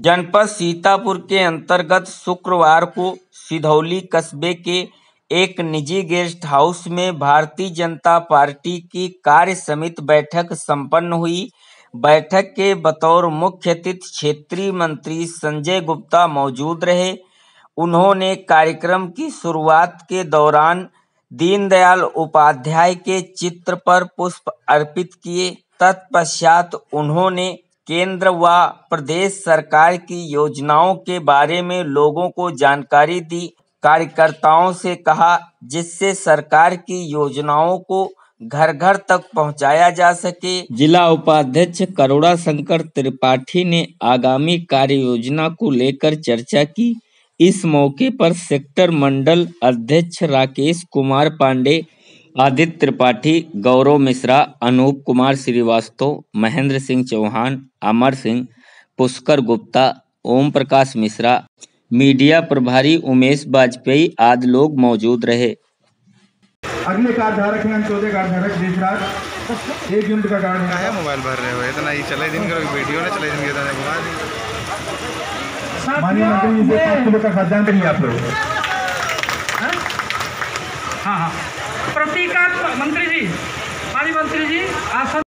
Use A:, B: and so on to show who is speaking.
A: जनपद सीतापुर के अंतर्गत शुक्रवार को सिधौली कस्बे के एक निजी गेस्ट हाउस में भारतीय जनता पार्टी की कार्य समिति बैठक संपन्न हुई। बैठक के बतौर मुख्य अतिथि क्षेत्रीय मंत्री संजय गुप्ता मौजूद रहे। उन्होंने कार्यक्रम की शुरुआत के दौरान दीनदयाल उपाध्याय के चित्र पर पुष्प अर्पित किए। तत्पश्चात उन्होंने केंद्र व प्रदेश सरकार की योजनाओं के बारे में लोगों को जानकारी दी। कार्यकर्ताओं से कहा जिससे सरकार की योजनाओं को घर घर तक पहुंचाया जा सके। जिला उपाध्यक्ष करुणा शंकर त्रिपाठी ने आगामी कार्य योजना को लेकर चर्चा की। इस मौके पर सेक्टर मंडल अध्यक्ष राकेश कुमार पांडे, आदित्य त्रिपाठी, गौरव मिश्रा, अनूप कुमार श्रीवास्तव, महेंद्र सिंह चौहान, अमर सिंह, पुष्कर गुप्ता, ओम प्रकाश मिश्रा, मीडिया प्रभारी उमेश वाजपेयी आदि लोग मौजूद रहे।
B: अगले कार्डधारक हैं अंत्योदय कार्डधारक देशराज 1 यूनिट का कार्ड है।
C: मोबाइल भर रहे हो इतना ही चले दिन करो वीडियो ना चले दिन
B: माननीय मंत्री जी 5 किलो का खाद्यान्न करिए आप लोग।
D: हाँ प्रतीकात्मक मंत्री जी, माननीय मंत्री जी आसन